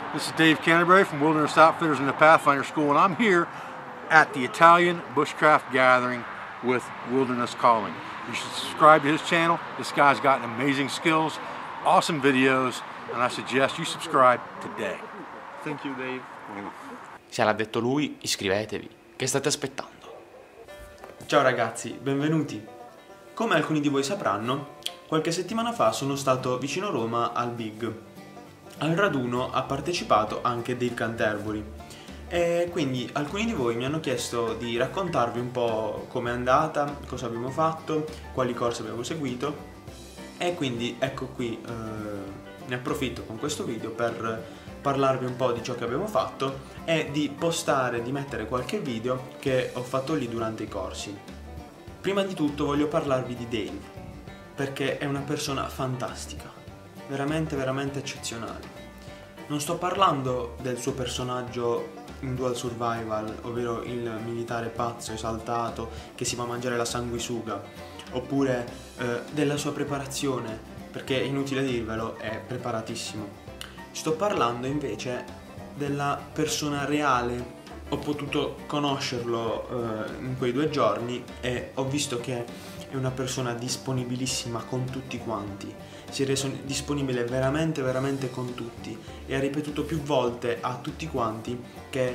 This is Dave Canterbury from Wilderness Outfitters and the Pathfinder School, and I'm here at the Italian Bushcraft Gathering with Wilderness Calling. You should subscribe to his channel. This guy's got amazing skills, awesome videos, and I suggest you subscribe today. Thank you, Dave. Se l'ha detto lui, iscrivetevi. Che state aspettando? Ciao ragazzi, benvenuti. Come alcuni di voi sapranno, qualche settimana fa sono stato vicino Roma al Big. Al raduno ha partecipato anche Dave Canterbury e quindi alcuni di voi mi hanno chiesto di raccontarvi un po' com'è andata, cosa abbiamo fatto, quali corsi abbiamo seguito e quindi ecco qui ne approfitto con questo video per parlarvi un po' di ciò che abbiamo fatto e di postare, di mettere qualche video che ho fatto lì durante i corsi. Prima di tutto voglio parlarvi di Dave perché è una persona fantastica, veramente eccezionale. Non sto parlando del suo personaggio in Dual Survival, ovvero il militare pazzo, esaltato, che si va a mangiare la sanguisuga, oppure della sua preparazione, perché è inutile dirvelo, è preparatissimo. Sto parlando invece della persona reale. Ho potuto conoscerlo in quei 2 giorni e ho visto che è una persona disponibilissima con tutti quanti. Si è reso disponibile veramente con tutti e ha ripetuto più volte a tutti quanti che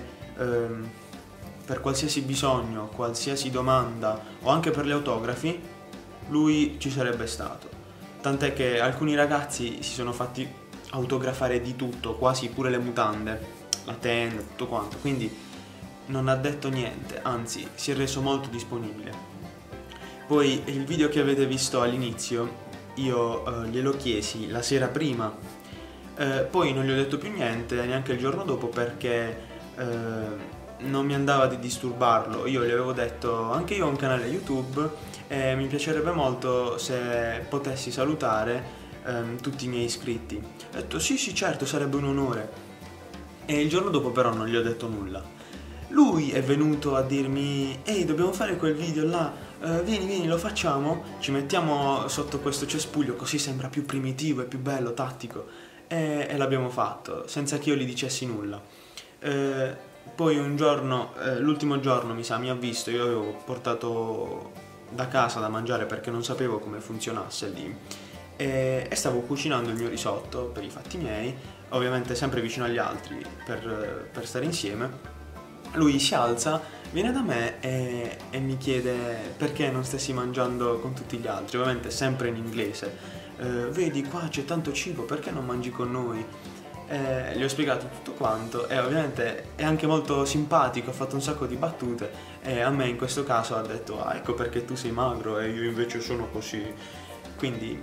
per qualsiasi bisogno, qualsiasi domanda o anche per gli autografi lui ci sarebbe stato. Tant'è che alcuni ragazzi si sono fatti autografare di tutto, quasi pure le mutande, la tenda, tutto quanto, quindi non ha detto niente, anzi si è reso molto disponibile. Poi il video che avete visto all'inizio io glielo chiesi la sera prima, poi non gli ho detto più niente neanche il giorno dopo perché non mi andava di disturbarlo. Io gli avevo detto anche io ho un canale YouTube e mi piacerebbe molto se potessi salutare tutti i miei iscritti. Ho detto sì certo, sarebbe un onore. E il giorno dopo però non gli ho detto nulla. Lui è venuto a dirmi ehi, dobbiamo fare quel video là, vieni lo facciamo, ci mettiamo sotto questo cespuglio così sembra più primitivo e più bello, tattico, e l'abbiamo fatto senza che io gli dicessi nulla. Poi un giorno, l'ultimo giorno mi sa, mi ha visto, io avevo portato da casa da mangiare perché non sapevo come funzionasse lì e stavo cucinando il mio risotto per i fatti miei, ovviamente sempre vicino agli altri per stare insieme. Lui si alza, viene da me e mi chiede perché non stessi mangiando con tutti gli altri, ovviamente sempre in inglese. Vedi qua c'è tanto cibo, perché non mangi con noi? Gli ho spiegato tutto quanto e ovviamente è anche molto simpatico, ha fatto un sacco di battute e a me in questo caso ha detto ah, ecco perché tu sei magro e io invece sono così. Quindi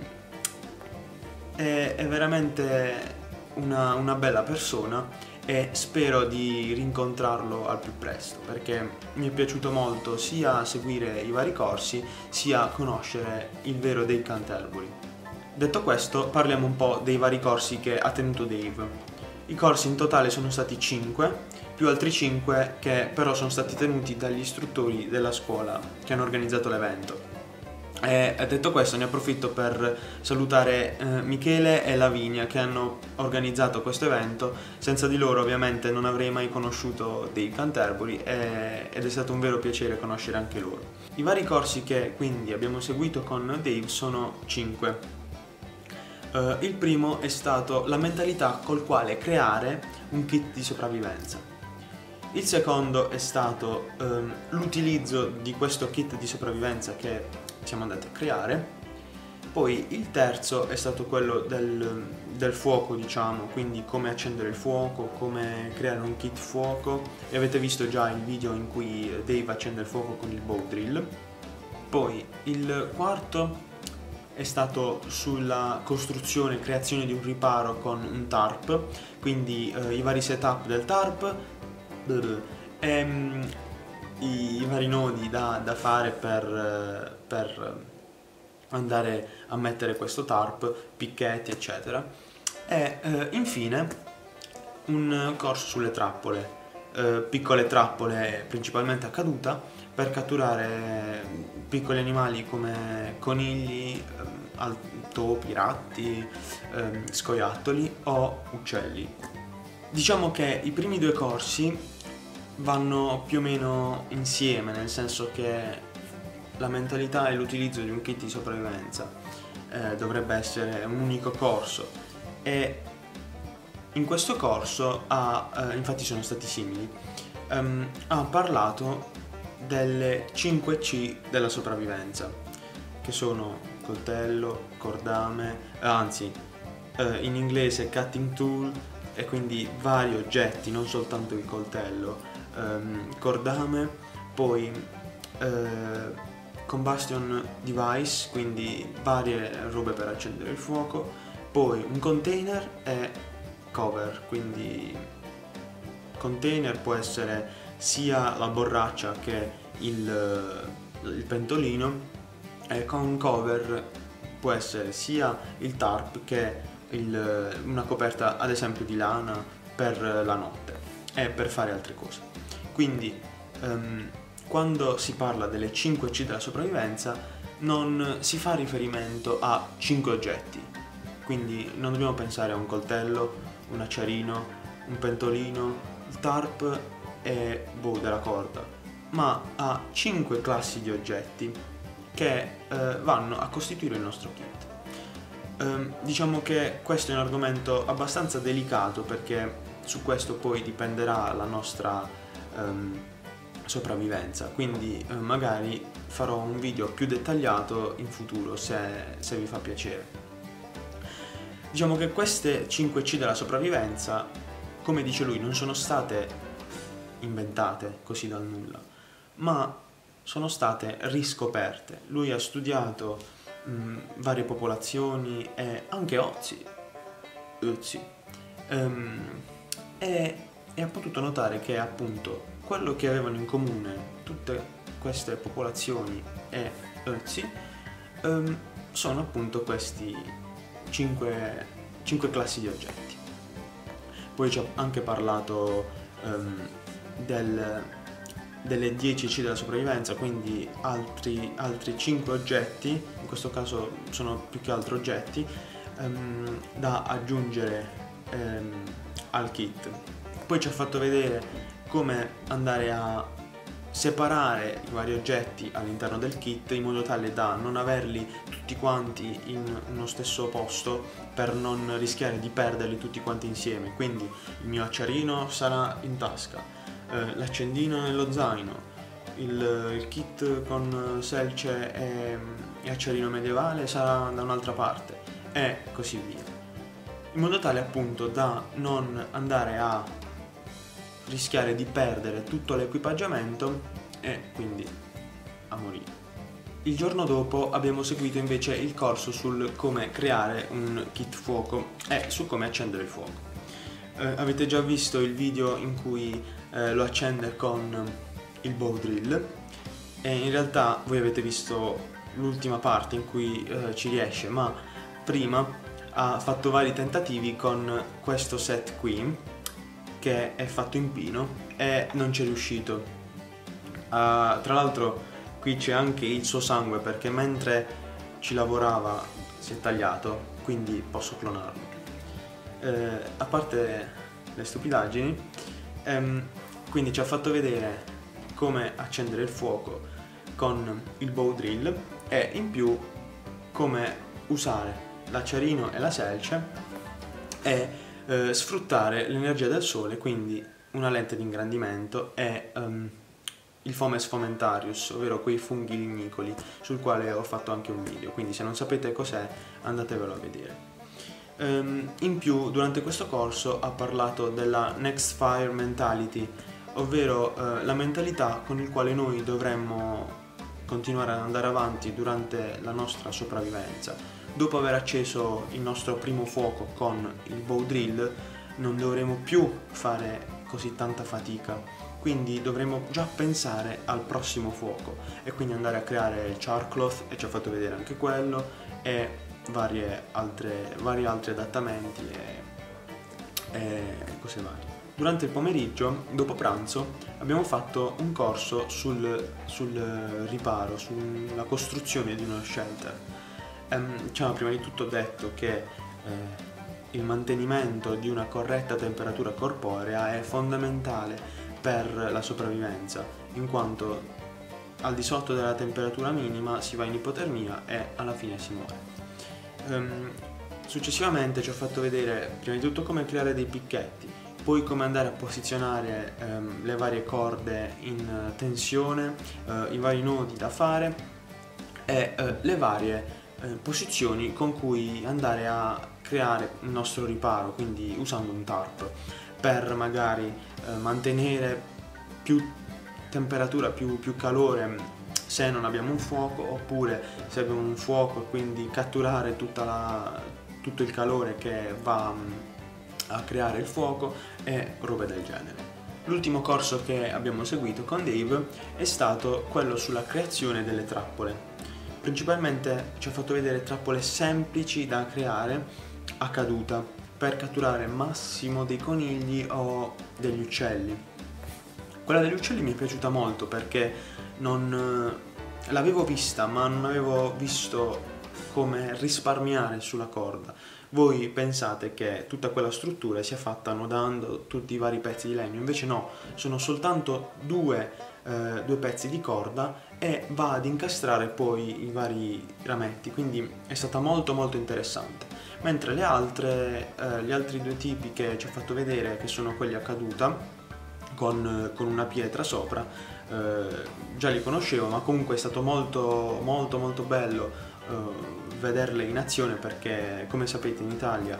è veramente una bella persona e spero di rincontrarlo al più presto perché mi è piaciuto molto sia seguire i vari corsi sia conoscere il vero Dave Canterbury. Detto questo, parliamo un po' dei vari corsi che ha tenuto Dave. I corsi in totale sono stati 5 più altri 5 che però sono stati tenuti dagli istruttori della scuola che hanno organizzato l'evento. E detto questo ne approfitto per salutare Michele e Lavinia che hanno organizzato questo evento. Senza di loro ovviamente non avrei mai conosciuto Dave Canterbury ed è stato un vero piacere conoscere anche loro. I vari corsi che quindi abbiamo seguito con Dave sono 5. Il primo è stato la mentalità col quale creare un kit di sopravvivenza. Il secondo è stato l'utilizzo di questo kit di sopravvivenza che siamo andati a creare. Poi il terzo è stato quello del fuoco, diciamo, quindi come accendere il fuoco, come creare un kit fuoco e avete visto già il video in cui Dave accende il fuoco con il bow drill. Poi il quarto è stato sulla costruzione e creazione di un riparo con un tarp, quindi i vari setup del tarp i vari nodi da fare per andare a mettere questo tarp, picchetti eccetera e infine un corso sulle trappole, piccole trappole principalmente a caduta per catturare piccoli animali come conigli, topi, ratti, scoiattoli o uccelli. Diciamo che i primi due corsi vanno più o meno insieme, nel senso che la mentalità e l'utilizzo di un kit di sopravvivenza dovrebbe essere un unico corso, e in questo corso infatti sono stati simili, ha parlato delle 5C della sopravvivenza, che sono coltello, cordame, in inglese cutting tool, e quindi vari oggetti, non soltanto il coltello, cordame, poi combustion device, quindi varie robe per accendere il fuoco, poi un container e cover, quindi container può essere sia la borraccia che il pentolino, e con cover può essere sia il tarp che una coperta ad esempio di lana per la notte e per fare altre cose. Quindi quando si parla delle 5C della sopravvivenza non si fa riferimento a 5 oggetti, quindi non dobbiamo pensare a un coltello, un acciarino, un pentolino, il tarp e della corda, ma a 5 classi di oggetti che vanno a costituire il nostro kit. Diciamo che questo è un argomento abbastanza delicato, perché su questo poi dipenderà la nostra sopravvivenza, quindi magari farò un video più dettagliato in futuro se vi fa piacere. Diciamo che queste 5C della sopravvivenza, come dice lui, non sono state inventate così dal nulla, ma sono state riscoperte. Lui ha studiato varie popolazioni e anche Ötzi, e ha potuto notare che appunto quello che avevano in comune tutte queste popolazioni e Ötzi sono appunto questi 5 classi di oggetti. Poi ci ha anche parlato delle 10C della sopravvivenza, quindi altri 5 oggetti, in questo caso sono più che altro oggetti, da aggiungere al kit. Poi ci ha fatto vedere come andare a separare i vari oggetti all'interno del kit in modo tale da non averli tutti quanti in uno stesso posto, per non rischiare di perderli tutti quanti insieme. Quindi il mio acciarino sarà in tasca, l'accendino nello zaino, il kit con selce e acciarino medievale sarà da un'altra parte, e così via, in modo tale appunto da non andare a rischiare di perdere tutto l'equipaggiamento e quindi a morire. Il giorno dopo abbiamo seguito invece il corso sul come creare un kit fuoco e su come accendere il fuoco. Avete già visto il video in cui lo accende con il bow drill, e in realtà voi avete visto l'ultima parte in cui ci riesce, ma prima ha fatto vari tentativi con questo set qui, che è fatto in pino, e non c'è riuscito. Tra l'altro qui c'è anche il suo sangue, perché mentre ci lavorava si è tagliato, quindi posso clonarlo. A parte le stupidaggini, quindi ci ha fatto vedere come accendere il fuoco con il bow drill, e in più come usare l'acciarino e la selce e sfruttare l'energia del sole, quindi una lente di ingrandimento e il Fomes fomentarius, ovvero quei funghi lignicoli, sul quale ho fatto anche un video, quindi se non sapete cos'è andatevelo a vedere. In più durante questo corso ha parlato della Next Fire Mentality, ovvero la mentalità con il quale noi dovremmo continuare ad andare avanti durante la nostra sopravvivenza. Dopo aver acceso il nostro primo fuoco con il bow drill non dovremo più fare così tanta fatica, quindi dovremo già pensare al prossimo fuoco e quindi andare a creare il charcloth, e ci ha fatto vedere anche quello, e vari altri adattamenti e cose varie. Durante il pomeriggio, dopo pranzo, abbiamo fatto un corso sul riparo, sulla costruzione di uno shelter. Ci hanno prima di tutto detto che il mantenimento di una corretta temperatura corporea è fondamentale per la sopravvivenza, in quanto al di sotto della temperatura minima si va in ipotermia e alla fine si muore. Successivamente ci ho fatto vedere prima di tutto come creare dei picchetti, poi come andare a posizionare le varie corde in tensione, i vari nodi da fare e le varie posizioni con cui andare a creare il nostro riparo, quindi usando un tarp per magari mantenere più temperatura, più calore se non abbiamo un fuoco, oppure se abbiamo un fuoco e quindi catturare tutto il calore che va a creare il fuoco e robe del genere. L'ultimo corso che abbiamo seguito con Dave è stato quello sulla creazione delle trappole. Principalmente ci ha fatto vedere trappole semplici da creare a caduta per catturare al massimo dei conigli o degli uccelli. Quella degli uccelli mi è piaciuta molto perché l'avevo vista ma non avevo visto come risparmiare sulla corda. Voi pensate che tutta quella struttura sia fatta nodando tutti i vari pezzi di legno, invece no, sono soltanto due pezzi di corda e va ad incastrare poi i vari rametti, quindi è stata molto interessante. Mentre gli altri due tipi che ci ha fatto vedere, che sono quelli a caduta con una pietra sopra, già li conoscevo, ma comunque è stato molto bello vederle in azione, perché come sapete in Italia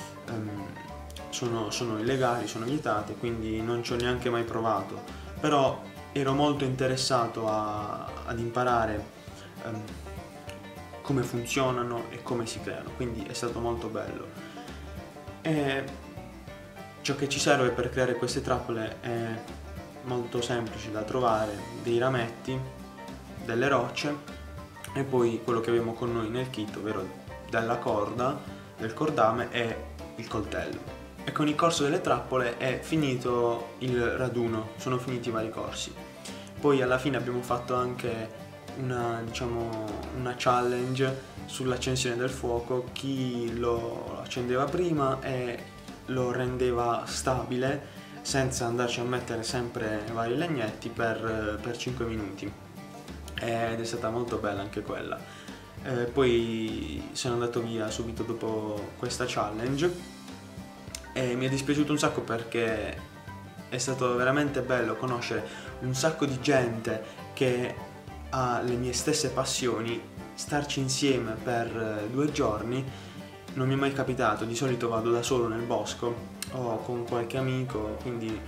sono illegali, sono vietate, quindi non ci ho neanche mai provato, però ero molto interessato ad imparare come funzionano e come si creano, quindi è stato molto bello. E ciò che ci serve per creare queste trappole è molto semplice da trovare: dei rametti, delle rocce e poi quello che abbiamo con noi nel kit, ovvero della corda, del cordame e il coltello. E con il corso delle trappole è finito il raduno, sono finiti i vari corsi. Poi alla fine abbiamo fatto anche una challenge sull'accensione del fuoco, chi lo accendeva prima e lo rendeva stabile senza andarci a mettere sempre vari legnetti per 5 minuti, ed è stata molto bella anche quella. Poi sono andato via subito dopo questa challenge e mi è dispiaciuto un sacco, perché è stato veramente bello conoscere un sacco di gente che ha le mie stesse passioni, starci insieme per 2 giorni. Non mi è mai capitato, di solito vado da solo nel bosco o con qualche amico, quindi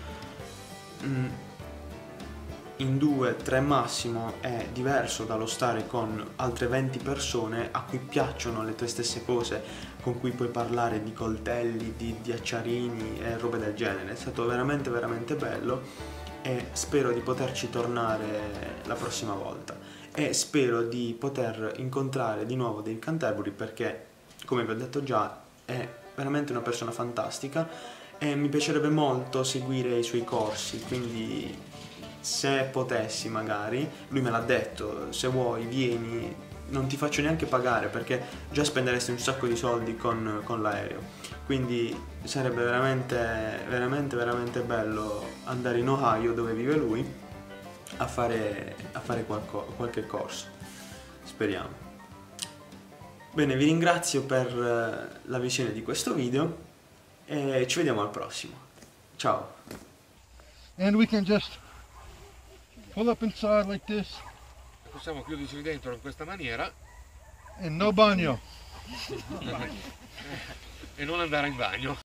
in 2-3 massimo è diverso dallo stare con altre 20 persone a cui piacciono le tue stesse cose, con cui puoi parlare di coltelli, di acciarini e robe del genere. È stato veramente bello e spero di poterci tornare la prossima volta, e spero di poter incontrare di nuovo Dave Canterbury, perché come vi ho detto già è veramente una persona fantastica e mi piacerebbe molto seguire i suoi corsi, quindi se potessi magari, lui me l'ha detto, se vuoi vieni, non ti faccio neanche pagare perché già spenderesti un sacco di soldi con l'aereo, quindi sarebbe veramente bello andare in Ohio, dove vive lui, a fare qualche corso, speriamo. Bene, vi ringrazio per la visione di questo video e ci vediamo al prossimo. Ciao! And we can just pull up inside like this. Possiamo chiuderci dentro in questa maniera And no bagno. e non andare in bagno.